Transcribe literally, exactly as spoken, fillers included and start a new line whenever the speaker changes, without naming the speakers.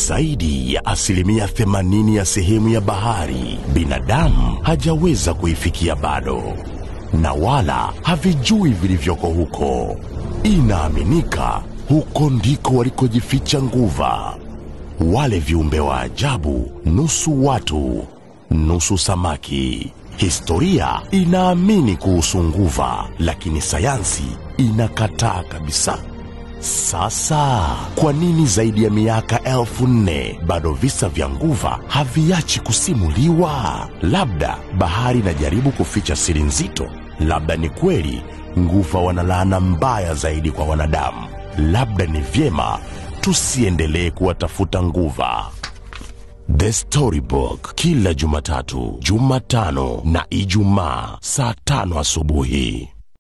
zaidi ya asilimia themanini ya sehemu ya bahari binadamu hajaweza kuifikia bado, na wala havijui vilivyoko huko. Inaaminika huko ndiko walikojificha nguva, wale viumbe wa ajabu, nusu watu nusu samaki. Historia inaamini kuhusu nguva, lakini sayansi inakataa kabisa. Sasa, kwa nini zaidi ya miaka elfu nne bado visa vya nguva haviachi kusimuliwa? Labda bahari inajaribu kuficha siri nzito. Labda ni kweli nguva wana laana mbaya zaidi kwa wanadamu. Labda ni vyema tusiendelee kuwatafuta nguva. The Storybook, kila Jumatatu, Jumatano na Ijumaa saa tano asubuhi.